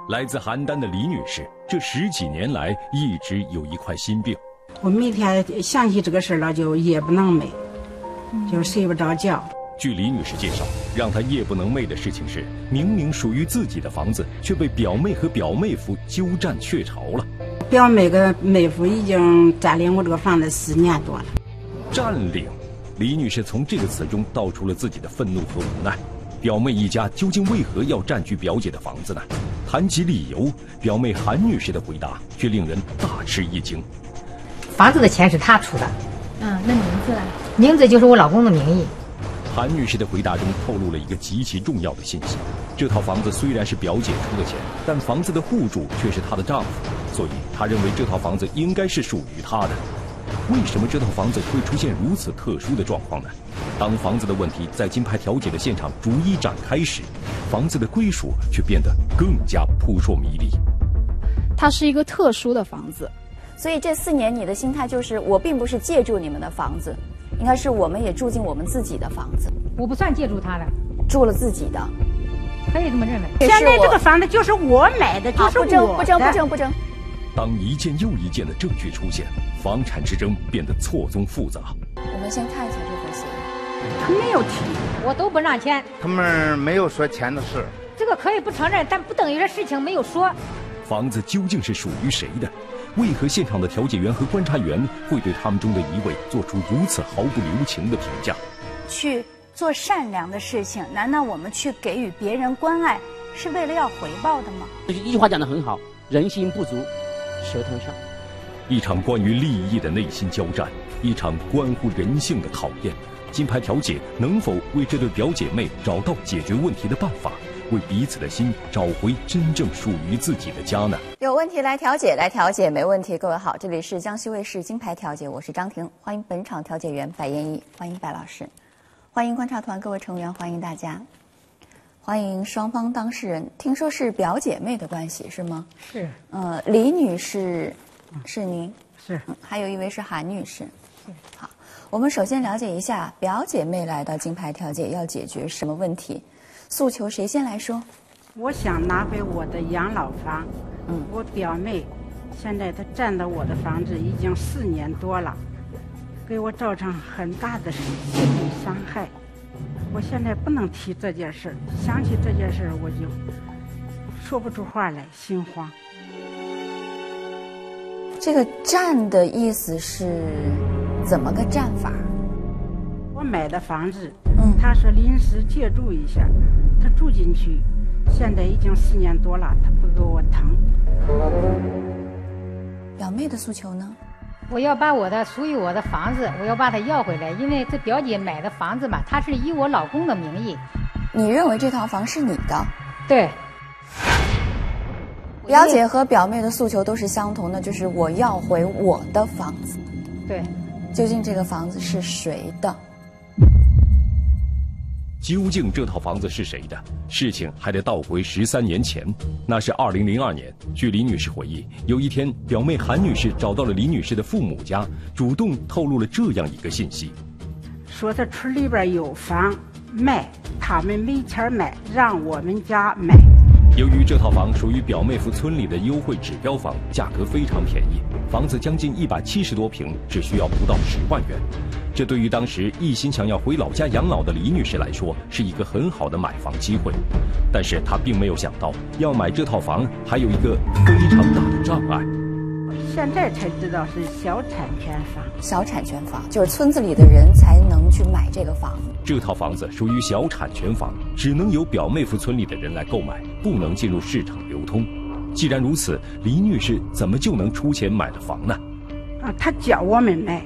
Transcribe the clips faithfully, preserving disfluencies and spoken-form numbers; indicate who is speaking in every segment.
Speaker 1: 来自邯郸的李女士，这十几年来一直有一块心病。
Speaker 2: 我每天想起这个事了，就夜不能寐，就睡不着觉。
Speaker 1: 据李女士介绍，让她夜不能寐的事情是，明明属于自己的房子，却被表妹和表妹夫鸠占鹊巢了。
Speaker 2: 表妹跟妹夫已经占领我这个房子四年多了。
Speaker 1: 占领，李女士从这个词中道出了自己的愤怒和无奈。表妹一家究竟为何要占据表姐的房子呢？谈及理由，表妹韩女士的回答却令人大吃一惊。
Speaker 3: 房子的钱是他出的，
Speaker 4: 嗯，那名字呢？
Speaker 3: 名字就是我老公的名义。
Speaker 1: 韩女士的回答中透露了一个极其重要的信息：这套房子虽然是表姐出的钱，但房子的户主却是她的丈夫，所以她认为这套房子应该是属于她的。为什么这套房子会出现如此特殊的状况呢？当房子的问题在金牌调解的现场逐一展开时，房子的归属却变得更加扑朔迷离。
Speaker 4: 它是一个特殊的房子，
Speaker 5: 所以这四年你的心态就是，我并不是借住你们的房子，应该是我们也住进我们自己的房子。
Speaker 3: 我不算借住他的，
Speaker 5: 住了自己的，
Speaker 3: 可以这么认为。
Speaker 2: 现在这个房子就是我买的，就是我的。
Speaker 5: 不争不争不争。
Speaker 1: 当一件又一件的证据出现，房产之争变得错综复杂。
Speaker 5: 我们先看一下这份协议。
Speaker 2: 他没有提，
Speaker 3: 我都不让钱。
Speaker 6: 他们没有说钱的事。
Speaker 3: 这个可以不承认，但不等于这事情没有说。
Speaker 1: 房子究竟是属于谁的？为何现场的调解员和观察员会对他们中的一位做出如此毫不留情的评价？
Speaker 7: 去做善良的事情，难道我们去给予别人关爱是为了要回报的吗？
Speaker 8: 一句话讲得很好，人心不足蛇吞象。
Speaker 1: 一场关于利益的内心交战，一场关乎人性的考验。金牌调解能否为这对表姐妹找到解决问题的办法，为彼此的心找回真正属于自己的家呢？
Speaker 5: 有问题来调解，来调解，没问题。各位好，这里是江西卫视金牌调解，我是张婷，欢迎本场调解员白燕毅，欢迎白老师，欢迎观察团各位成员，欢迎大家，欢迎双方当事人。听说是表姐妹的关系是吗？
Speaker 2: 是。
Speaker 5: 呃，李女士是您？
Speaker 2: 是。
Speaker 5: 嗯，还有一位是韩女士。是。好，我们首先了解一下表姐妹来到金牌调解要解决什么问题，诉求谁先来说？
Speaker 2: 我想拿回我的养老房。
Speaker 5: 嗯，
Speaker 2: 我表妹现在她占到我的房子已经四年多了，给我造成很大的心理伤害。我现在不能提这件事，想起这件事我就说不出话来，心慌。
Speaker 5: 这个占的意思是怎么个占法？
Speaker 2: 我买的房子，
Speaker 5: 嗯，
Speaker 2: 他说临时借住一下，他住进去，现在已经四年多了，他不给我腾。
Speaker 5: 表妹的诉求呢？
Speaker 3: 我要把我的属于我的房子，我要把它要回来，因为这表姐买的房子嘛，它是以我老公的名义。
Speaker 5: 你认为这套房是你的？
Speaker 3: 对。
Speaker 5: 表姐和表妹的诉求都是相同的，就是我要回我的房子。
Speaker 3: 对。
Speaker 5: 究竟这个房子是谁的？
Speaker 1: 究竟这套房子是谁的？事情还得倒回十三年前，那是二零零二年。据李女士回忆，有一天，表妹韩女士找到了李女士的父母家，主动透露了这样一个信息：
Speaker 2: 说他村里边有房卖，他们没钱买，让我们家买。
Speaker 1: 由于这套房属于表妹夫村里的优惠指标房，价格非常便宜，房子将近一百七十多平，只需要不到十万元。这对于当时一心想要回老家养老的李女士来说，是一个很好的买房机会。但是她并没有想到，要买这套房还有一个非常大的障碍。
Speaker 2: 现在才知道是小产权房。
Speaker 5: 小产权房就是村子里的人才能去买这个房。
Speaker 1: 这套房子属于小产权房，只能由表妹夫村里的人来购买，不能进入市场流通。既然如此，李女士怎么就能出钱买的房呢？
Speaker 2: 啊，她叫我们买。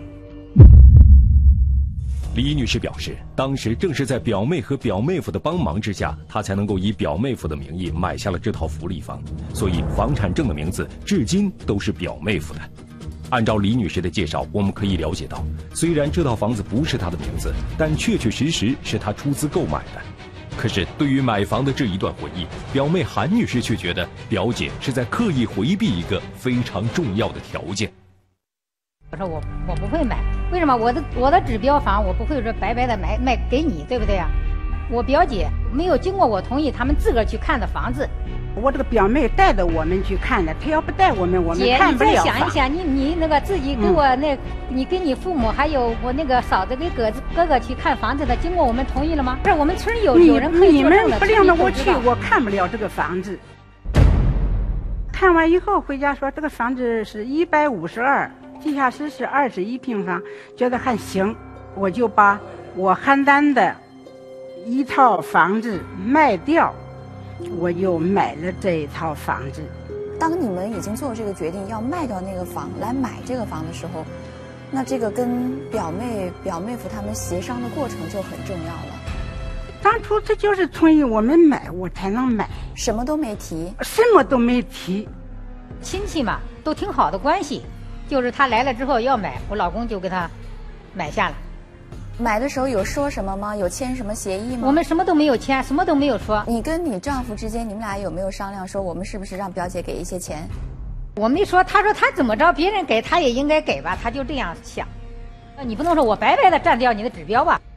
Speaker 1: 李女士表示，当时正是在表妹和表妹夫的帮忙之下，她才能够以表妹夫的名义买下了这套福利房，所以房产证的名字至今都是表妹夫的。按照李女士的介绍，我们可以了解到，虽然这套房子不是她的名字，但确确实实是她出资购买的。可是对于买房的这一段回忆，表妹韩女士却觉得表姐是在刻意回避一个非常重要的条件。
Speaker 3: 我说我我不会买，为什么？我的我的指标房我不会说白白的买卖给你，对不对呀？我表姐没有经过我同意，他们自个儿去看的房子，
Speaker 2: 我这个表妹带着我们去看的，她要不带我们，我们看不了。
Speaker 3: 姐，你再想一想，你你那个自己给我那，嗯、你跟你父母还有我那个嫂子给哥哥哥去看房子的，经过我们同意了吗？不是，我们村里有有人可以作证的。
Speaker 2: 你们不领着我去，我看不了这个房子。看完以后回家说，这个房子是一百五十二，地下室是二十一平方，觉得还行，我就把我邯郸的一套房子卖掉，我又买了这一套房子。
Speaker 5: 当你们已经做这个决定要卖掉那个房来买这个房的时候，那这个跟表妹表妹夫他们协商的过程就很重要了。
Speaker 2: 当初这就是同意我们买，我才能买，
Speaker 5: 什么都没提，
Speaker 2: 什么都没提。
Speaker 3: 亲戚嘛，都挺好的关系，就是他来了之后要买，我老公就给他买下了。
Speaker 5: 买的时候有说什么吗？有签什么协议吗？
Speaker 3: 我们什么都没有签，什么都没有说。
Speaker 5: 你跟你丈夫之间，你们俩有没有商量说，我们是不是让表姐给一些钱？
Speaker 3: 我没说，他说他怎么着，别人给他也应该给吧，他就这样想。你不能说我白白的占掉你的指标吧？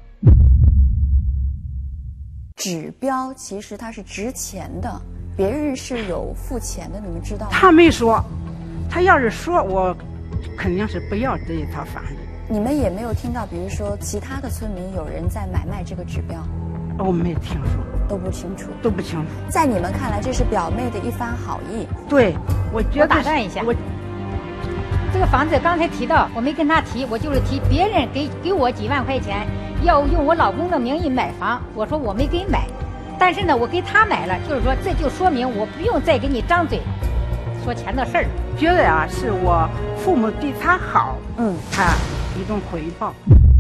Speaker 5: 指标其实它是值钱的，别人是有付钱的，你们知道吗？
Speaker 2: 他没说，他要是说，我肯定是不要这一套房子。
Speaker 5: 你们也没有听到，比如说其他的村民有人在买卖这个指标？
Speaker 2: 我没听说，
Speaker 5: 都不清楚，
Speaker 2: 都不清楚。
Speaker 5: 在你们看来，这是表妹的一番好意。
Speaker 2: 对，我觉得。
Speaker 3: 我打断一下，我这个房子刚才提到，我没跟他提，我就是提别人给给我几万块钱，要用我老公的名义买房，我说我没给买，但是呢，我给他买了，就是说这就说明我不用再给你张嘴说钱的事儿。
Speaker 2: 觉得啊，是我父母对他好，嗯，他一种回报。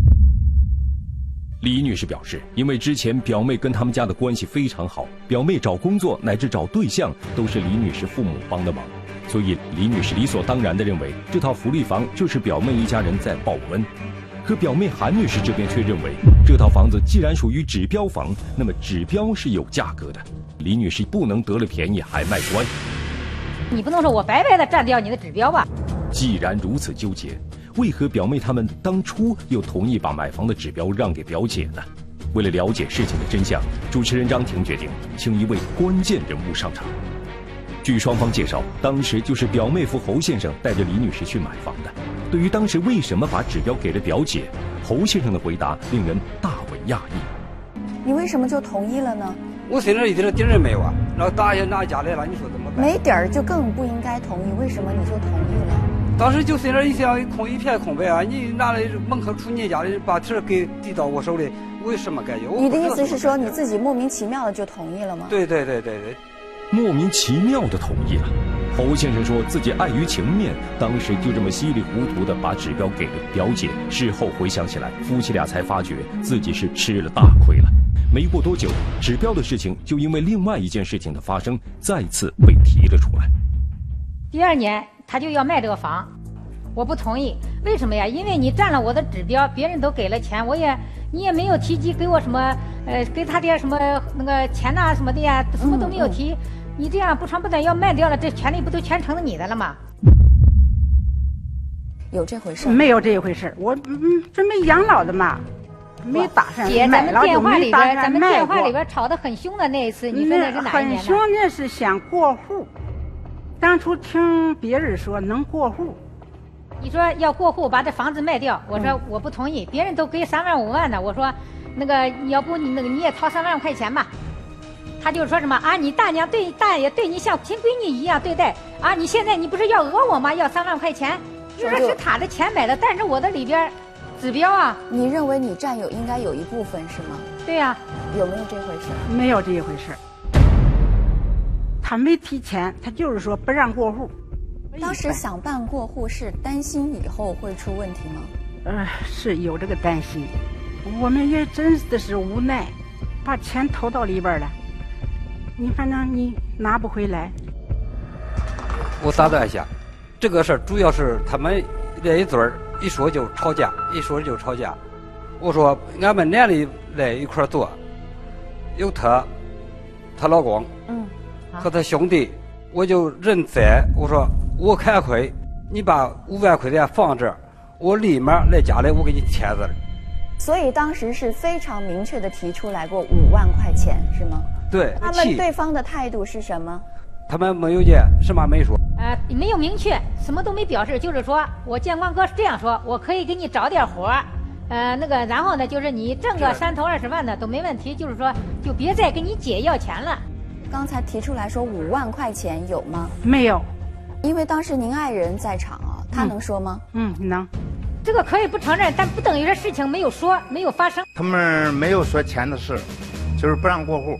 Speaker 1: 李女士表示，因为之前表妹跟他们家的关系非常好，表妹找工作乃至找对象都是李女士父母帮的忙，所以李女士理所当然地认为这套福利房就是表妹一家人在报恩。可表妹韩女士这边却认为，这套房子既然属于指标房，那么指标是有价格的，李女士不能得了便宜还卖乖。
Speaker 3: 你不能说我白白的占掉你的指标吧？
Speaker 1: 既然如此纠结，为何表妹他们当初又同意把买房的指标让给表姐呢？为了了解事情的真相，主持人张婷决定请一位关键人物上场。据双方介绍，当时就是表妹夫侯先生带着李女士去买房的。对于当时为什么把指标给了表姐，侯先生的回答令人大为讶异。
Speaker 5: 你为什么就同意了呢？
Speaker 9: 我身上一点底儿没有啊，然后大爷拿家来了，你说怎么办？
Speaker 5: 没底儿就更不应该同意，为什么你就同意了？
Speaker 9: 当时就身上一想空一片空白啊！你拿来门口出你家里，把题给递到我手里，我有什么感觉？
Speaker 5: 你的意思是说你自己莫名其妙的就同意了吗？
Speaker 9: 对对对对对，
Speaker 1: 莫名其妙的同意了。侯先生说自己碍于情面，当时就这么稀里糊涂的把指标给了表姐。事后回想起来，夫妻俩才发觉自己是吃了大亏了。没过多久，指标的事情就因为另外一件事情的发生，再次被提了出来。
Speaker 3: 第二年他就要卖这个房，我不同意。为什么呀？因为你占了我的指标，别人都给了钱，我也你也没有提及给我什么，呃，给他点什么那个钱呐、啊、什么的呀，什么都没有提。嗯嗯你这样不长不短要卖掉了，这权利不都全成了你的了吗？
Speaker 5: 有这回事？
Speaker 2: 没有这一回事。我嗯准备养老的嘛，没打算
Speaker 3: 姐，咱们电话里边，咱们电话里
Speaker 2: 边
Speaker 3: 吵得很凶的那一次，你说那是哪一年呢？
Speaker 2: 很凶，那是想过户。当初听别人说能过户，
Speaker 3: 你说要过户把这房子卖掉，我说我不同意，别人都给三万五万的，我说那个要不你那个你也掏三万块钱吧。他就说什么啊，你大娘对大爷对你像亲闺女一样对待啊，你现在你不是要讹我吗？要三万块钱，就说是他的钱买的，但是我的里边指标啊。
Speaker 5: 你认为你占有应该有一部分是吗？
Speaker 3: 对呀、啊。
Speaker 5: 有没有这回事？
Speaker 2: 没有这一回事。他没提钱，他就是说不让过户。
Speaker 5: 当时想办过户是担心以后会出问题吗？
Speaker 2: 呃，是有这个担心，我们也真的是无奈，把钱投到里边了。你反正你拿不回来。
Speaker 9: 我打断一下，这个事儿主要是他们这一嘴儿一说就吵架，一说就吵架。我说俺们俩里来一块儿做，有她，她老公，嗯，和她兄弟，我就认栽。我说我看亏，你把五万块钱放这儿，我立马来家里我给你签字。
Speaker 5: 所以当时是非常明确的提出来过五万块钱，是吗？
Speaker 9: 对，
Speaker 5: 他们对方的态度是什么？
Speaker 9: 他们没有见，什么没说。
Speaker 3: 呃，没有明确，什么都没表示，就是说我建光哥是这样说，我可以给你找点活儿，呃，那个，然后呢，就是你挣个三头二十万的都没问题，就是说就别再跟你姐要钱了。
Speaker 5: 刚才提出来说五万块钱有吗？
Speaker 2: 没有，
Speaker 5: 因为当时您爱人在场啊，他能说吗？
Speaker 2: 嗯，能。
Speaker 3: 这个可以不承认，但不等于这事情没有说，没有发生。
Speaker 6: 他们没有说钱的事，就是不让过户。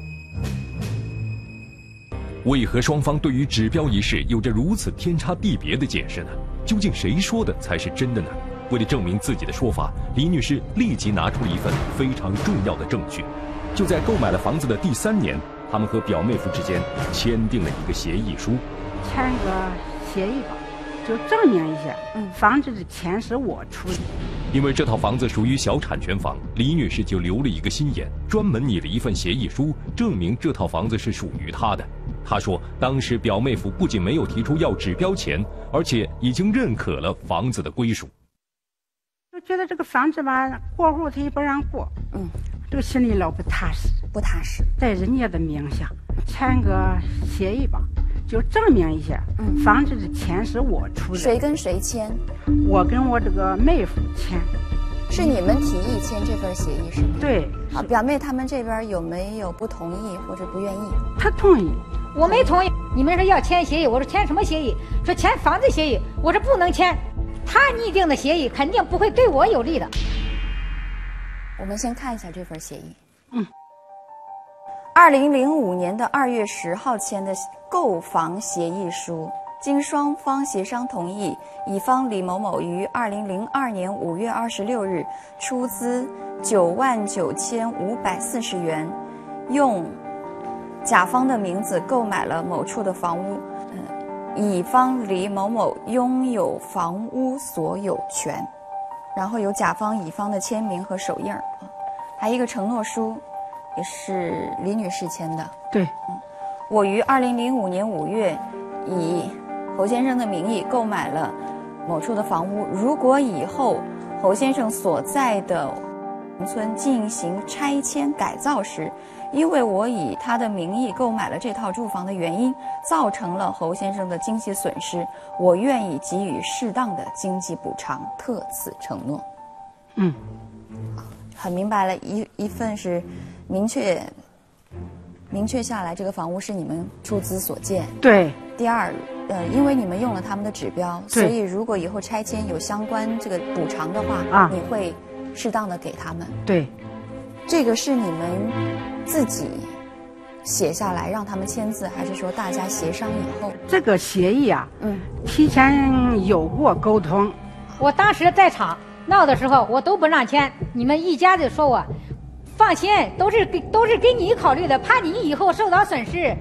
Speaker 1: 为何双方对于指标一事有着如此天差地别的解释呢？究竟谁说的才是真的呢？为了证明自己的说法，李女士立即拿出了一份非常重要的证据。就在购买了房子的第三年，他们和表妹夫之间签订了一个协议书，
Speaker 2: 签个协议吧，就证明一下，嗯，房子的钱是我出的。
Speaker 1: 因为这套房子属于小产权房，李女士就留了一个心眼，专门拟了一份协议书，证明这套房子是属于她的。她说，当时表妹夫不仅没有提出要指标钱，而且已经认可了房子的归属。
Speaker 2: 就觉得这个房子吧，过户他也不让过，
Speaker 5: 嗯，
Speaker 2: 这个心里老不踏实，
Speaker 5: 不踏实，
Speaker 2: 在人家的名下签个协议吧，就证明一下，嗯，房子的钱是我出的。
Speaker 5: 谁跟谁签？
Speaker 2: 我跟我这个妹夫签。
Speaker 5: 是你们提议签这份协议是吗？
Speaker 2: 对。
Speaker 5: 啊，表妹他们这边有没有不同意或者不愿意？
Speaker 2: 他同意。
Speaker 3: 我没同意。你们说要签协议，我说签什么协议？说签房子协议，我说不能签。他拟定的协议肯定不会对我有利的。
Speaker 5: 我们先看一下这份协议。
Speaker 2: 嗯。
Speaker 5: 二零零五年的二月十号签的购房协议书，经双方协商同意，乙方李某某于二零零二年五月二十六日出资九万九千五百四十元，用甲方的名字购买了某处的房屋。乙方李某某拥有房屋所有权，然后有甲方乙方的签名和手印儿，还有一个承诺书，也是李女士签的。
Speaker 2: 对，
Speaker 5: 嗯，我于二零零五年五月以侯先生的名义购买了某处的房屋，如果以后侯先生所在的农村进行拆迁改造时，因为我以他的名义购买了这套住房的原因，造成了侯先生的经济损失，我愿意给予适当的经济补偿，特此承诺。
Speaker 2: 嗯，
Speaker 5: 很明白了，一一份是明确明确下来，这个房屋是你们出资所建。
Speaker 2: 对。
Speaker 5: 第二，呃，因为你们用了他们的指标，所以如果以后拆迁有相关这个补偿的话，啊，你会适当的给他们。
Speaker 2: 对。
Speaker 5: 这个是你们自己写下来让他们签字，还是说大家协商以后？
Speaker 2: 这个协议啊，嗯，提前有过沟通。
Speaker 3: 我当时在场闹的时候，我都不让签，你们一家子说我放心，都是给都是给你考虑的，怕你以后受到损失。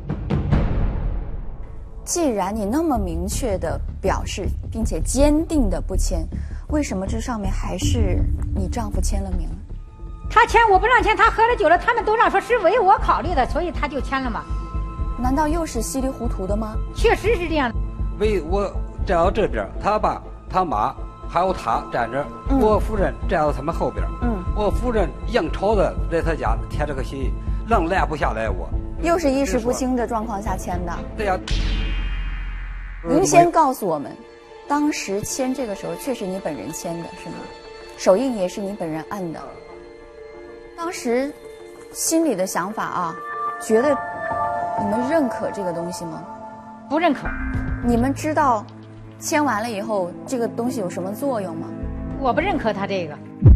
Speaker 5: 既然你那么明确的表示，并且坚定的不签，为什么这上面还是你丈夫签了名？
Speaker 3: 他签我不让签，他喝了酒了，他们都让说是为我考虑的，所以他就签了嘛。
Speaker 5: 难道又是稀里糊涂的吗？
Speaker 3: 确实是这样的。
Speaker 9: 为我站到这边，他爸他妈还有他站着，嗯，我夫人站到他们后边，嗯，我夫人硬吵的在他家填这个协议，愣拦不下来我。
Speaker 5: 又是意识不清的状况下签的。
Speaker 9: 对呀。
Speaker 5: 您先告诉我们，当时签这个时候确实你本人签的是吗？手印也是你本人按的。当时心里的想法啊，觉得你们认可这个东西吗？
Speaker 3: 不认可。
Speaker 5: 你们知道签完了以后这个东西有什么作用吗？
Speaker 3: 我不认可他这个。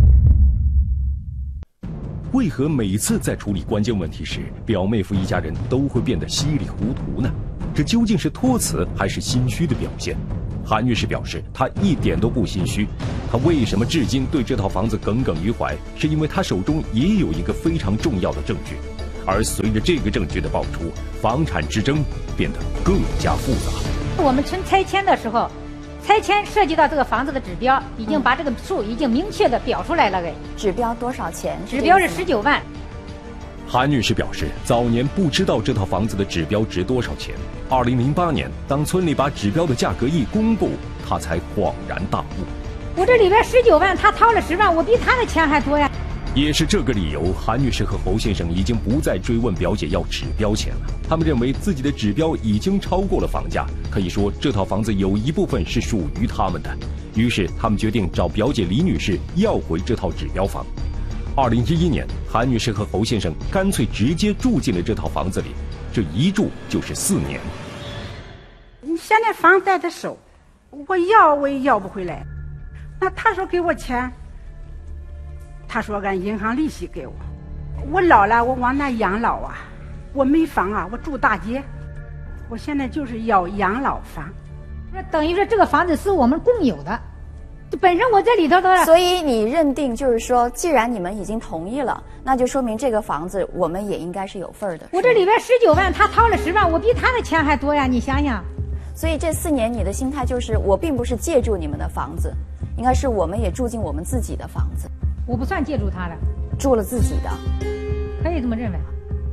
Speaker 1: 为何每次在处理关键问题时，表妹夫一家人都会变得稀里糊涂呢？这究竟是托辞还是心虚的表现？韩女士表示，她一点都不心虚。她为什么至今对这套房子耿耿于怀？是因为她手中也有一个非常重要的证据。而随着这个证据的爆出，房产之争变得更加复杂。
Speaker 3: 我们村拆迁的时候，拆迁涉及到这个房子的指标，已经把这个数已经明确的表出来了。给
Speaker 5: 指标多少钱？
Speaker 3: 指标是十九万。
Speaker 1: 韩女士表示，早年不知道这套房子的指标值多少钱。二零零八年，当村里把指标的价格一公布，她才恍然大悟。
Speaker 3: 我这里边十九万，他掏了十万，我比他的钱还多呀。
Speaker 1: 也是这个理由，韩女士和侯先生已经不再追问表姐要指标钱了。他们认为自己的指标已经超过了房价，可以说这套房子有一部分是属于他们的。于是他们决定找表姐李女士要回这套指标房。二零一一年，韩女士和侯先生干脆直接住进了这套房子里，这一住就是四年。
Speaker 2: 你现在房贷的收，我要我也要不回来。那他说给我钱，他说按银行利息给我。我老了，我往哪养老啊？我没房啊，我住大街。我现在就是要养老房。
Speaker 3: 那等于说这个房子是我们共有的，本身我这里头的。
Speaker 5: 所以你认定就是说，既然你们已经同意了，那就说明这个房子我们也应该是有份儿的。
Speaker 3: 我这里边十九万，他掏了十万，我比他的钱还多呀！你想想。
Speaker 5: 所以这四年你的心态就是，我并不是借住你们的房子，应该是我们也住进我们自己的房子。
Speaker 3: 我不算借住他的，
Speaker 5: 住了自己的，
Speaker 3: 可以这么认为。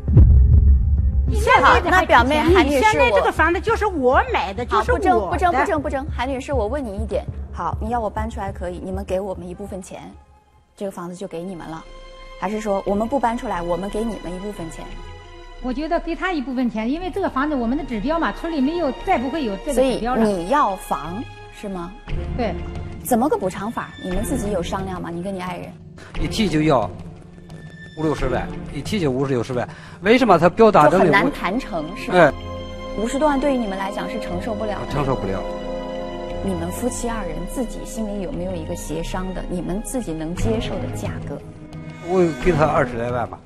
Speaker 5: 好，那表妹韩女士，
Speaker 2: 现在这个房子就是我买的，就是我的。
Speaker 5: 不争不争不争不争，韩女士，我问你一点，好，你要我搬出来可以，你们给我们一部分钱，这个房子就给你们了，还是说我们不搬出来，我们给你们一部分钱？
Speaker 3: 我觉得给他一部分钱，因为这个房子我们的指标嘛，村里没有，再不会有这个指标了。
Speaker 5: 所以你要房是吗？
Speaker 3: 对。
Speaker 5: 怎么个补偿法？你们自己有商量吗？你跟你爱人？
Speaker 9: 一提就要五六十万，一提就五十六十万，为什么他表达
Speaker 5: 就很难谈成是吧？
Speaker 9: 哎，
Speaker 5: 五十多万对于你们来讲是承受不了的。
Speaker 9: 承受不了。
Speaker 5: 你们夫妻二人自己心里有没有一个协商的，你们自己能接受的价格？
Speaker 9: 我给他二十来万吧。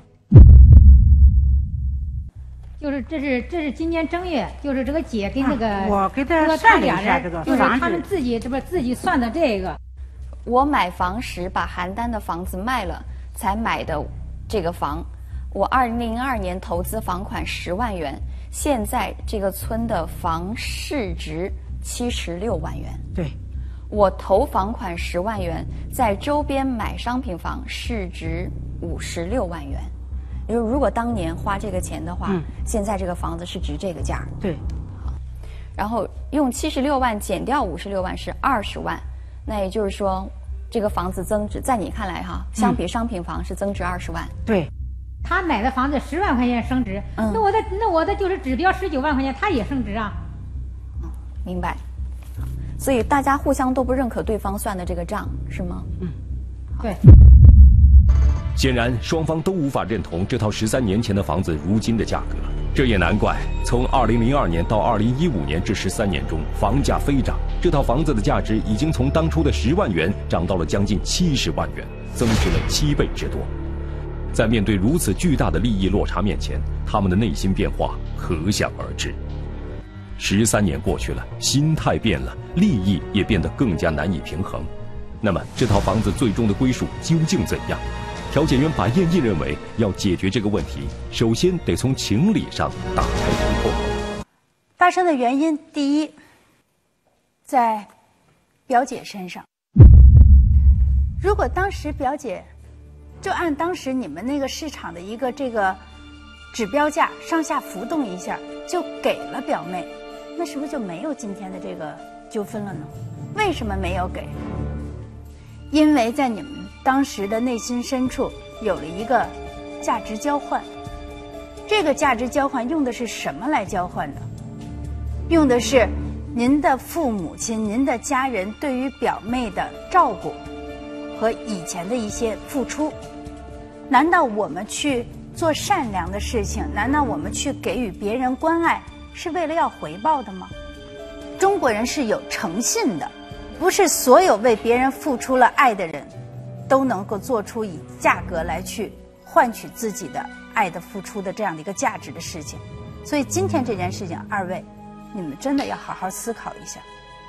Speaker 3: 就是这是这是今年正月，就是这个姐跟那个、
Speaker 2: 啊、我给他算了一下这个
Speaker 3: 就是他们自己这不自己算的这个。
Speaker 5: 我买房时把邯郸的房子卖了，才买的这个房。我二零零二年投资房款十万元，现在这个村的房市值七十六万元。
Speaker 2: 对，
Speaker 5: 我投房款十万元，在周边买商品房，市值五十六万元。如如果当年花这个钱的话，嗯、现在这个房子是值这个价。
Speaker 2: 对，
Speaker 5: 好，然后用七十六万减掉五十六万是二十万，那也就是说，这个房子增值，在你看来哈，相比商品房是增值二十万。
Speaker 2: 嗯、对，
Speaker 3: 他买的房子十万块钱升值，嗯、那我的那我的就是指标十九万块钱，他也升值啊。
Speaker 5: 嗯，明白。所以大家互相都不认可对方算的这个账，是吗？
Speaker 2: 嗯，
Speaker 3: 对。
Speaker 1: 显然，双方都无法认同这套十三年前的房子如今的价格。这也难怪，从二零零二年到二零一五年这十三年中，房价飞涨，这套房子的价值已经从当初的十万元涨到了将近七十万元，增值了七倍之多。在面对如此巨大的利益落差面前，他们的内心变化可想而知。十三年过去了，心态变了，利益也变得更加难以平衡。那么，这套房子最终的归属究竟怎样？调解员白燕义认为，要解决这个问题，首先得从情理上打开突破。
Speaker 7: 发生的原因，第一，在表姐身上。如果当时表姐就按当时你们那个市场的一个这个指标价上下浮动一下，就给了表妹，那是不是就没有今天的这个纠纷了呢？为什么没有给？因为在你们当时的内心深处有了一个价值交换，这个价值交换用的是什么来交换的？用的是您的父母亲、您的家人对于表妹的照顾和以前的一些付出。难道我们去做善良的事情，难道我们去给予别人关爱是为了要回报的吗？中国人是有诚信的，不是所有为别人付出了爱的人都能够做出以价格来去换取自己的爱的付出的这样的一个价值的事情。所以今天这件事情，二位你们真的要好好思考一下，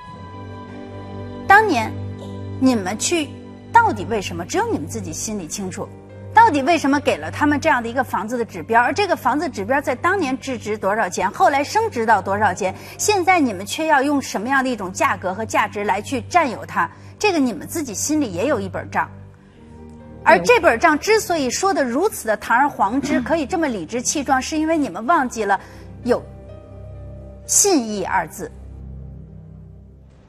Speaker 7: 当年你们去到底为什么，只有你们自己心里清楚，到底为什么给了他们这样的一个房子的指标，而这个房子指标在当年值值多少钱，后来升值到多少钱，现在你们却要用什么样的一种价格和价值来去占有它，这个你们自己心里也有一本账。而这本账之所以说的如此的堂而皇之，可以这么理直气壮，是因为你们忘记了有信义二字。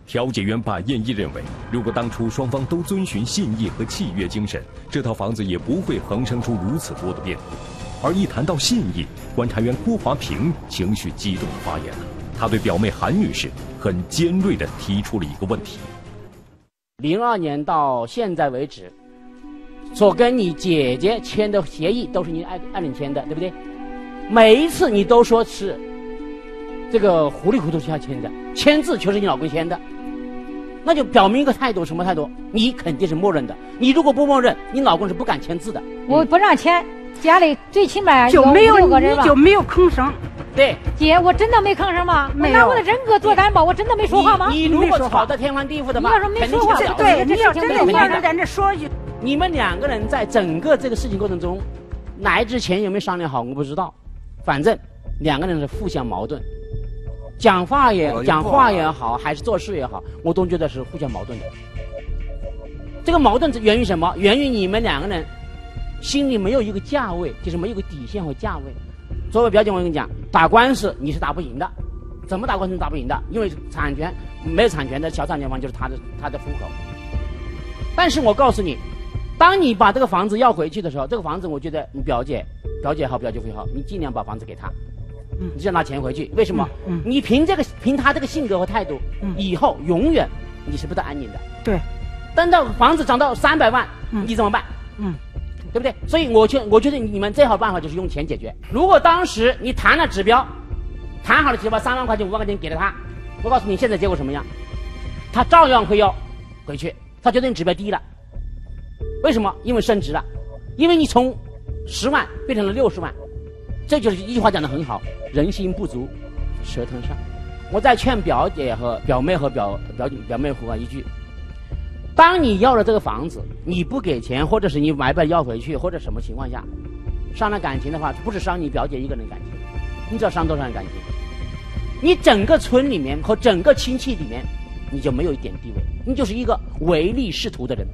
Speaker 1: 调解员柏艳一认为，如果当初双方都遵循信义和契约精神，这套房子也不会横生出如此多的变故。而一谈到信义，观察员郭华平情绪激动地发言了。他对表妹韩女士很尖锐地提出了一个问题：
Speaker 8: 零二年到现在为止，所跟你姐姐签的协议都是你爱爱人签的，对不对？每一次你都说是这个糊里糊涂下签的，签字却是你老公签的，那就表明一个态度，什么态度？你肯定是默认的。你如果不默认，你老公是不敢签字的。
Speaker 3: 我不让签，家里最起码
Speaker 2: 就没有
Speaker 3: 六个人吧，
Speaker 2: 你就没有吭声。
Speaker 8: 对，
Speaker 3: 姐，我真的没吭声吗？
Speaker 2: 没有。
Speaker 3: 拿我的人格做担保，我真的没说话吗？
Speaker 8: 你, 你如果吵得天翻地覆的话，
Speaker 3: 你要说没说话，
Speaker 2: 对，你要真的没人在这说一句。
Speaker 8: 你们两个人在整个这个事情过程中，来之前有没有商量好，我不知道。反正两个人是互相矛盾，讲话也讲话也好，还是做事也好，我都觉得是互相矛盾的。这个矛盾源于什么？源于你们两个人心里没有一个价位，就是没有一个底线和价位。作为表姐，我跟你讲，打官司你是打不赢的，怎么打官司你打不赢的？因为产权没有产权的小产权方就是他的他的户口。但是我告诉你，当你把这个房子要回去的时候，这个房子我觉得你表姐表姐好表姐夫好，你尽量把房子给他，嗯，你就拿钱回去。为什么？嗯，嗯你凭这个凭他这个性格和态度，嗯，以后永远你是不得安宁的。
Speaker 2: 对，
Speaker 8: 等到房子涨到三百万，嗯，你怎么办？嗯。对不对？所以我觉我觉得你们最好的办法就是用钱解决。如果当时你谈了指标，谈好了指标三万块钱五万块钱给了他，我告诉你现在结果什么样，他照样会要回去，他觉得你指标低了。为什么？因为升值了，因为你从十万变成了六十万，这就是一句话讲得很好，人心不足蛇吞象。我再劝表姐和表妹和表表表妹夫啊一句，当你要了这个房子，你不给钱，或者是你买不要回去，或者什么情况下伤了感情的话，不是伤你表姐一个人感情，你知道伤多少人感情？你整个村里面和整个亲戚里面，你就没有一点地位，你就是一个唯利是图的人。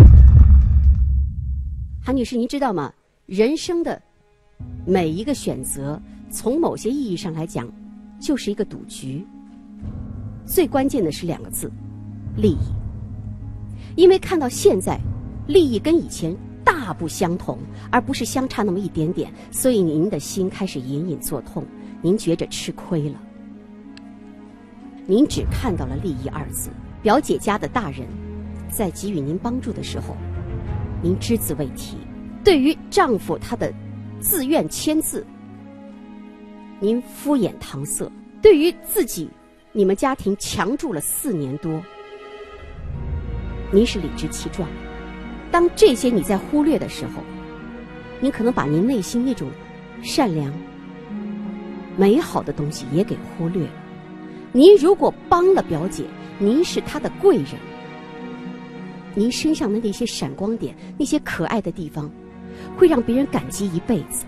Speaker 10: 韩女士，您知道吗？人生的每一个选择，从某些意义上来讲，就是一个赌局。最关键的是两个字：利益。因为看到现在利益跟以前大不相同，而不是相差那么一点点，所以您的心开始隐隐作痛，您觉着吃亏了。您只看到了利益二字，表姐家的大人在给予您帮助的时候，您只字未提。对于丈夫他的自愿签字，您敷衍搪塞；对于自己，你们家庭强住了四年多，您是理直气壮。当这些你在忽略的时候，您可能把您内心那种善良美好的东西也给忽略了。您如果帮了表姐，您是她的贵人，您身上的那些闪光点，那些可爱的地方，会让别人感激一辈子。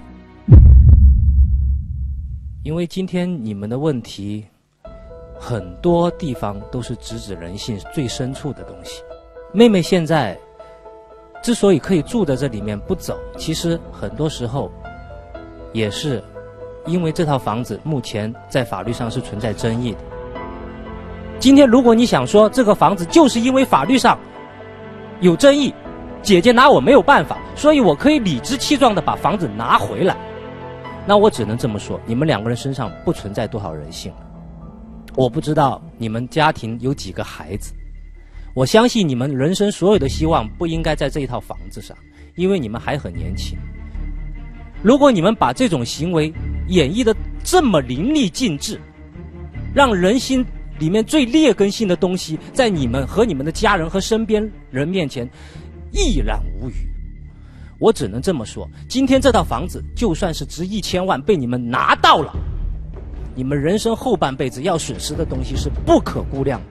Speaker 11: 因为今天你们的问题很多地方都是直指人性最深处的东西。妹妹现在之所以可以住在这里面不走，其实很多时候也是因为这套房子目前在法律上是存在争议的。今天如果你想说这个房子就是因为法律上有争议，姐姐拿我没有办法，所以我可以理直气壮地把房子拿回来，那我只能这么说，你们两个人身上不存在多少人性了。我不知道你们家庭有几个孩子，我相信你们人生所有的希望不应该在这一套房子上，因为你们还很年轻。如果你们把这种行为演绎得这么淋漓尽致，让人心里面最劣根性的东西在你们和你们的家人和身边人面前一览无余，我只能这么说，今天这套房子就算是值一千万被你们拿到了，你们人生后半辈子要损失的东西是不可估量的。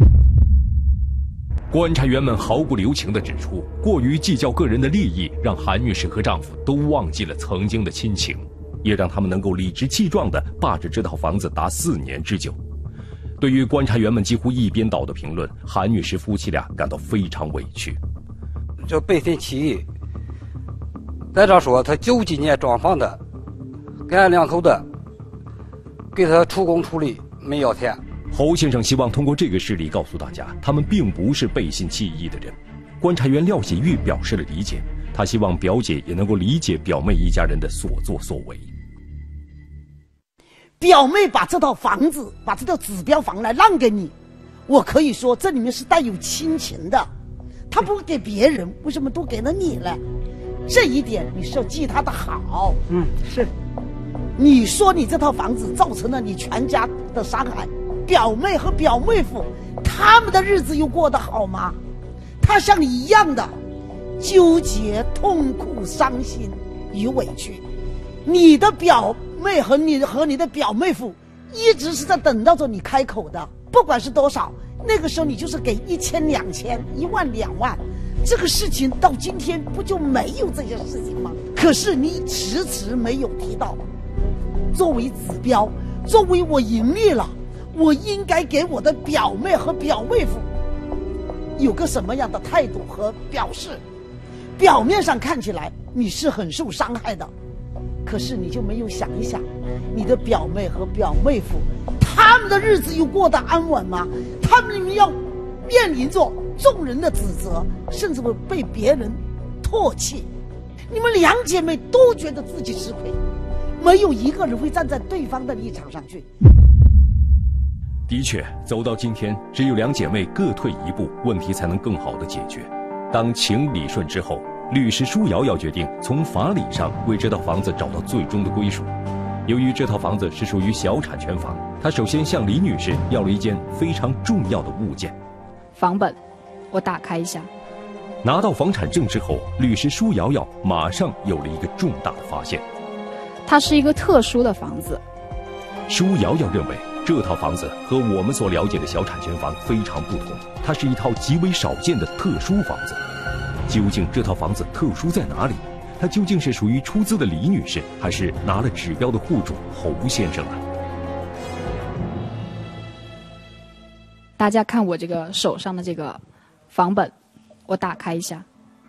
Speaker 1: 观察员们毫不留情地指出，过于计较个人的利益，让韩女士和丈夫都忘记了曾经的亲情，也让他们能够理直气壮地霸着这套房子达四年之久。对于观察员们几乎一边倒的评论，韩女士夫妻俩感到非常委屈。
Speaker 9: 这备份起义，再者说他九几年装房的，给俺两口子给他出工出力没要钱，
Speaker 1: 侯先生希望通过这个事例告诉大家，他们并不是背信弃义的人。观察员廖喜玉表示了理解，他希望表姐也能够理解表妹一家人的所作所为。
Speaker 12: 表妹把这套房子，把这套指标房来让给你，我可以说这里面是带有亲情的。她不给别人，为什么都给了你呢？这一点你是要记她的好。
Speaker 2: 嗯，是。
Speaker 12: 你说你这套房子造成了你全家的伤害，表妹和表妹夫他们的日子又过得好吗？他像你一样的纠结、痛苦、伤心与委屈。你的表妹和你和你的表妹夫一直是在等到着你开口的，不管是多少，那个时候你就是给一千、两千、一万、两万，这个事情到今天不就没有这些事情吗？可是你迟迟没有提到。作为指标，作为我盈利了，我应该给我的表妹和表妹夫有个什么样的态度和表示？表面上看起来你是很受伤害的，可是你就没有想一想，你的表妹和表妹夫他们的日子又过得安稳吗？他们要面临着众人的指责，甚至会被别人唾弃。你们两姐妹都觉得自己吃亏，没有一个人会站在对方的立场上去。
Speaker 1: 的确，走到今天，只有两姐妹各退一步，问题才能更好的解决。当情理顺之后，律师舒瑶瑶决定从法理上为这套房子找到最终的归属。由于这套房子是属于小产权房，她首先向李女士要了一件非常重要的物件——
Speaker 4: 房本。我打开一下。
Speaker 1: 拿到房产证之后，律师舒瑶瑶马上有了一个重大的发现。
Speaker 4: 它是一个特殊的房子。
Speaker 1: 舒瑶瑶认为，这套房子和我们所了解的小产权房非常不同，它是一套极为少见的特殊房子。究竟这套房子特殊在哪里？它究竟是属于出资的李女士，还是拿了指标的户主侯先生呢？
Speaker 4: 大家看我这个手上的这个房本，我打开一下。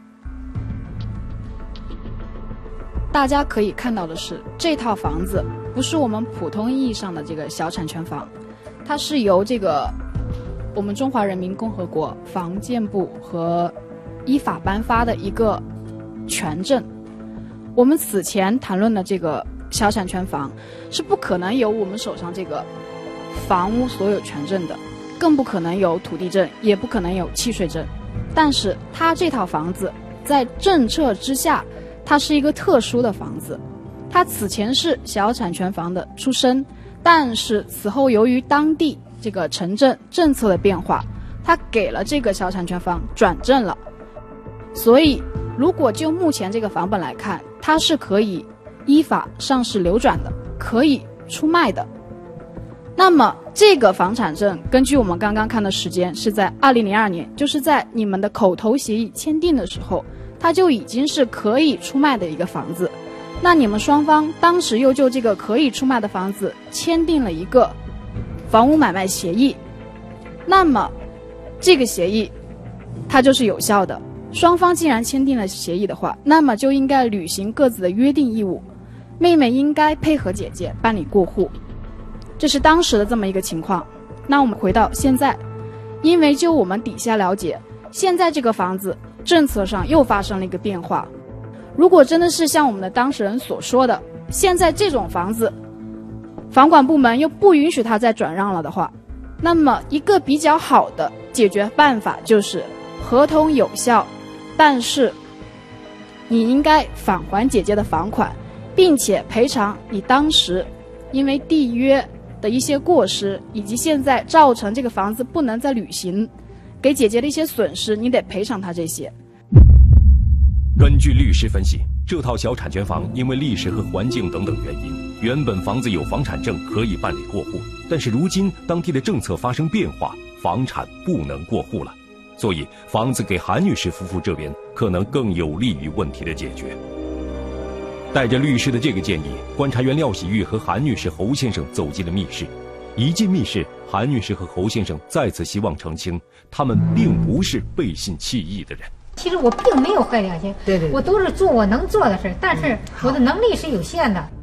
Speaker 4: 大家可以看到的是，这套房子不是我们普通意义上的这个小产权房，它是由这个我们中华人民共和国房建部和依法颁发的一个权证。我们此前谈论的这个小产权房是不可能有我们手上这个房屋所有权证的，更不可能有土地证，也不可能有契税证。但是它这套房子在政策之下，它是一个特殊的房子。它此前是小产权房的出身，但是此后由于当地这个城镇政策的变化，它给了这个小产权房转正了。所以如果就目前这个房本来看，它是可以依法上市流转的，可以出卖的。那么这个房产证根据我们刚刚看的时间是在二零零二年，就是在你们的口头协议签订的时候，它就已经是可以出卖的一个房子。那你们双方当时又就这个可以出卖的房子签订了一个房屋买卖协议，那么这个协议它就是有效的。双方既然签订了协议的话，那么就应该履行各自的约定义务。妹妹应该配合姐姐办理过户，这是当时的这么一个情况。那我们回到现在，因为就我们底下了解，现在这个房子政策上又发生了一个变化。如果真的是像我们的当事人所说的，现在这种房子房管部门又不允许它再转让了的话，那么一个比较好的解决办法就是合同有效，但是你应该返还姐姐的房款，并且赔偿你当时因为缔约的一些过失，以及现在造成这个房子不能再履行，给姐姐的一些损失，你得赔偿她这些。
Speaker 1: 根据律师分析，这套小产权房因为历史和环境等等原因，原本房子有房产证可以办理过户，但是如今当地的政策发生变化，房产不能过户了，所以房子给韩女士夫妇这边可能更有利于问题的解决。带着律师的这个建议，观察员廖喜玉和韩女士、侯先生走进了密室。一进密室，韩女士和侯先生再次希望澄清，他们并不是背信弃义的人。
Speaker 3: 其实我并没有坏良心，
Speaker 12: 对对对，
Speaker 3: 我都是做我能做的事，但是我的能力是有限的。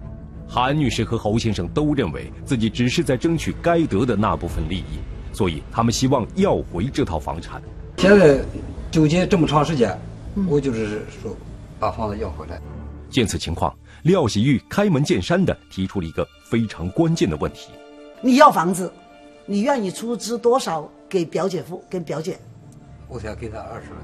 Speaker 1: 韩女士和侯先生都认为自己只是在争取该得的那部分利益，所以他们希望要回这套房产。
Speaker 9: 现在纠结这么长时间，我就是说把房子要回来。
Speaker 1: 见此情况，廖喜玉开门见山地提出了一个非常关键的问题：
Speaker 12: 你要房子，你愿意出资多少给表姐夫跟表姐？
Speaker 9: 我想给他二十万，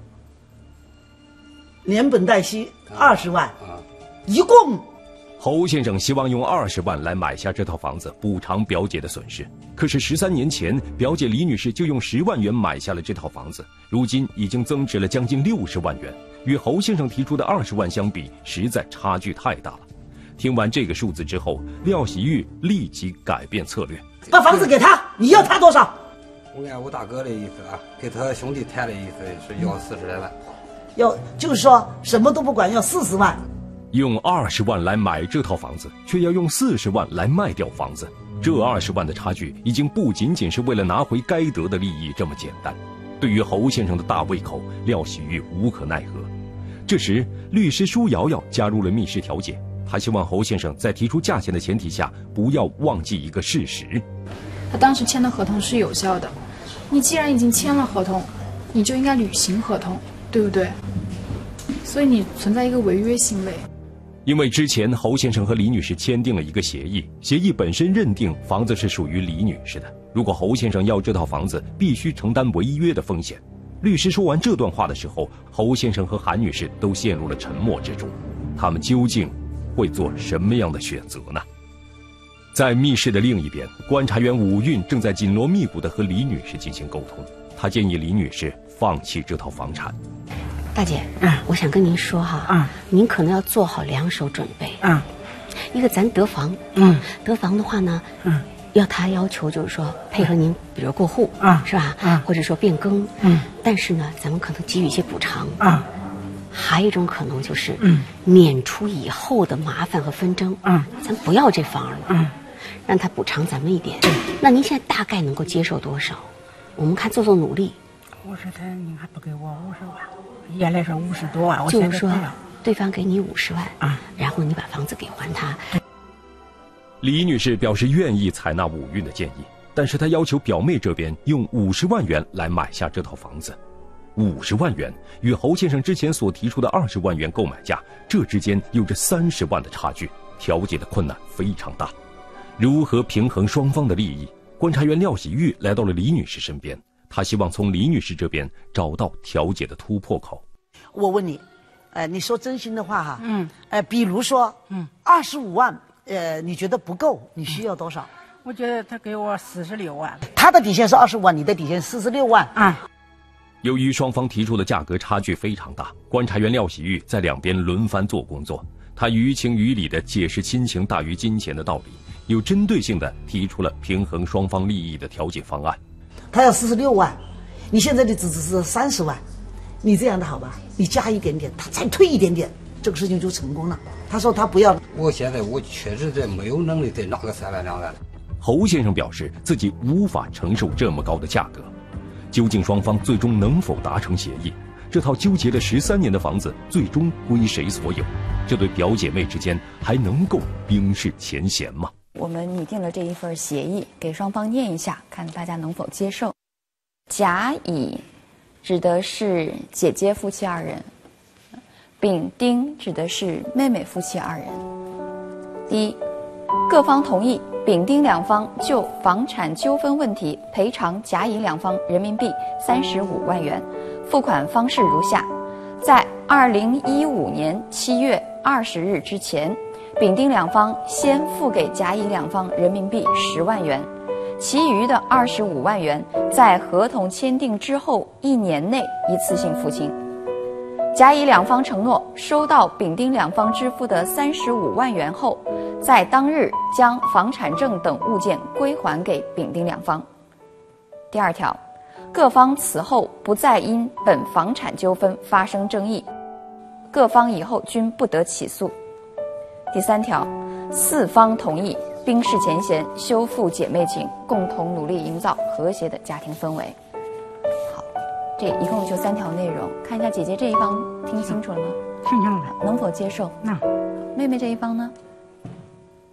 Speaker 12: 连本带息二十万，
Speaker 9: 啊，
Speaker 12: 一共。
Speaker 1: 侯先生希望用二十万来买下这套房子，补偿表姐的损失。可是十三年前，表姐李女士就用十万元买下了这套房子，如今已经增值了将近六十万元，与侯先生提出的二十万相比，实在差距太大了。听完这个数字之后，廖喜玉立即改变策略，
Speaker 12: 把房子给他，你要他多少？
Speaker 9: 我按我大哥的意思啊，给他兄弟谈的意思是要四十来万，
Speaker 12: 要就是说什么都不管，要四十万。
Speaker 1: 用二十万来买这套房子，却要用四十万来卖掉房子，这二十万的差距已经不仅仅是为了拿回该得的利益这么简单。对于侯先生的大胃口，廖喜玉无可奈何。这时，律师舒瑶瑶加入了密室调解，她希望侯先生在提出价钱的前提下，不要忘记一个事实：
Speaker 4: 他当时签的合同是有效的，你既然已经签了合同，你就应该履行合同，对不对？所以你存在一个违约行为。
Speaker 1: 因为之前侯先生和李女士签订了一个协议，协议本身认定房子是属于李女士的，如果侯先生要这套房子，必须承担违约的风险。律师说完这段话的时候，侯先生和韩女士都陷入了沉默之中，他们究竟会做什么样的选择呢？在密室的另一边，观察员武运正在紧锣密鼓地和李女士进行沟通，他建议李女士放弃这套房产。
Speaker 10: 大姐，嗯，我想跟您说哈，嗯，您可能要做好两手准备，嗯，一个咱得房，嗯，得房的话呢，嗯，要他要求就是说配合您，比如过户，嗯，是吧，嗯，或者说变更，嗯，但是呢，咱们可能给予一些补偿，嗯，还有一种可能就是，嗯，免除以后的麻烦和纷争，嗯，咱不要这房了，嗯，让他补偿咱们一点，那您现在大概能够接受多少？我们看做做努力。
Speaker 2: 我说他，你还不给我五十万？原来说五十多万，我
Speaker 10: 就是说，对方给你五十万啊，然后你把房子给还他。
Speaker 1: 李女士表示愿意采纳武运的建议，但是她要求表妹这边用五十万元来买下这套房子。五十万元与侯先生之前所提出的二十万元购买价，这之间有着三十万的差距，调解的困难非常大。如何平衡双方的利益？观察员廖喜玉来到了李女士身边。他希望从李女士这边找到调解的突破口。
Speaker 12: 我问你，呃，你说真心的话哈，嗯，呃，比如说，嗯，二十五万，呃，你觉得不够，你需要多少？
Speaker 2: 我觉得他给我四十六万。
Speaker 12: 他的底线是二十五万，你的底线四十六万啊。
Speaker 1: 由于双方提出的价格差距非常大，观察员廖喜玉在两边轮番做工作，他于情于理地解释亲情大于金钱的道理，有针对性地提出了平衡双方利益的调解方案。
Speaker 12: 他要四十六万，你现在的只是三十万，你这样的好吧？你加一点点，他再退一点点，这个事情就成功了。他说他不要。
Speaker 9: 我现在我确实在没有能力再拿个三万两万。
Speaker 1: 侯先生表示自己无法承受这么高的价格。究竟双方最终能否达成协议？这套纠结了十三年的房子最终归谁所有？这对表姐妹之间还能够冰释前嫌吗？
Speaker 5: 我们拟定了这一份协议，给双方念一下，看大家能否接受。甲乙指的是姐姐夫妻二人，丙丁指的是妹妹夫妻二人。第一，各方同意丙丁两方就房产纠纷问题赔偿甲乙两方人民币三十五万元，付款方式如下：在二零一五年七月二十日之前，丙丁两方先付给甲乙两方人民币十万元，其余的二十五万元在合同签订之后一年内一次性付清。甲乙两方承诺收到丙丁两方支付的三十五万元后，在当日将房产证等物件归还给丙丁两方。第二条，各方此后不再因本房产纠纷发生争议，各方以后均不得起诉。第三条，四方同意冰释前嫌，修复姐妹情，共同努力营造和谐的家庭氛围。好，这一共就三条内容，看一下姐姐这一方听清楚了吗？
Speaker 2: 听清楚了。
Speaker 5: 能否接受？
Speaker 2: 那
Speaker 5: 妹妹这一方呢？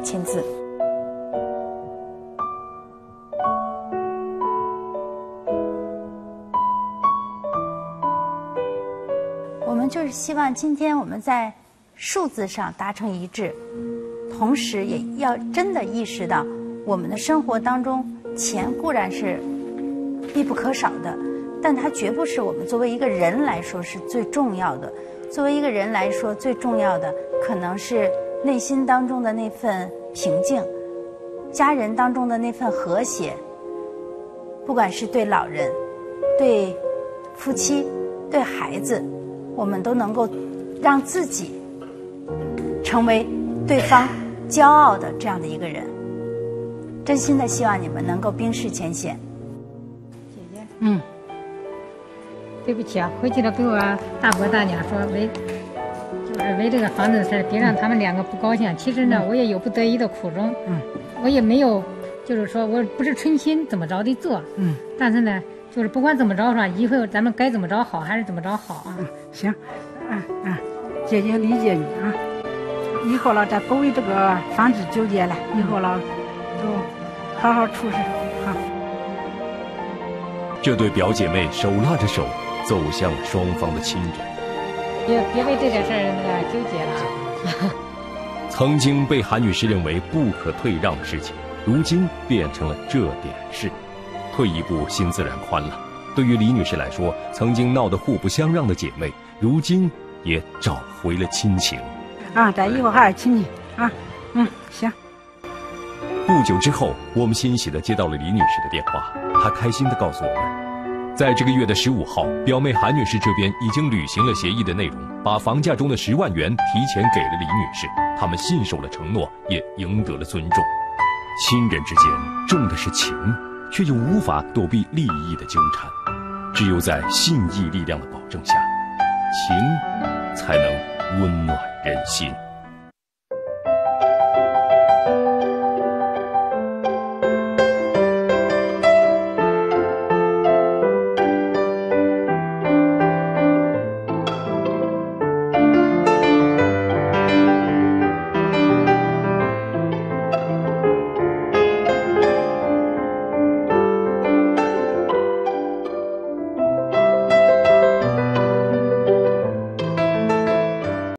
Speaker 5: 签字。
Speaker 7: 我们就是希望今天我们在数字上达成一致，同时也要真的意识到，我们的生活当中钱固然是必不可少的，但它绝不是我们作为一个人来说是最重要的。作为一个人来说，最重要的可能是内心当中的那份平静，家人当中的那份和谐，不管是对老人、对夫妻、对孩子，我们都能够让自己成为对方骄傲的这样的一个人。真心的希望你们能够冰释前嫌。
Speaker 3: 姐姐，嗯，对不起啊，回去了给我大伯大娘说，为就是为这个房子的事，别让他们两个不高兴。其实呢，
Speaker 2: 嗯、
Speaker 3: 我也有不得已的苦衷，
Speaker 2: 嗯，
Speaker 3: 我也没有，就是说我不是存心怎么着的做，
Speaker 2: 嗯，
Speaker 3: 但是呢，就是不管怎么着说，以后咱们该怎么着好还是怎么着好啊。
Speaker 2: 嗯、行，嗯嗯，姐姐理解你啊。以后了，咱不为这个房子纠结了，以后了，就好好处事，好。
Speaker 1: 这对表姐妹手拉着手走向了双方的亲人。
Speaker 3: 别别为这点事儿那个纠结了。
Speaker 1: 曾经被韩女士认为不可退让的事情，如今变成了这点事。退一步，心自然宽了。对于李女士来说，曾经闹得互不相让的姐妹，如今也找回了亲情。
Speaker 2: 啊，咱以后还是亲戚啊。嗯，行。
Speaker 1: 不久之后，我们欣喜地接到了李女士的电话，她开心地告诉我们，在这个月的十五号，表妹韩女士这边已经履行了协议的内容，把房价中的十万元提前给了李女士，他们信守了承诺，也赢得了尊重。亲人之间重的是情，却又无法躲避利益的纠缠，只有在信义力量的保证下，情才能温暖人心。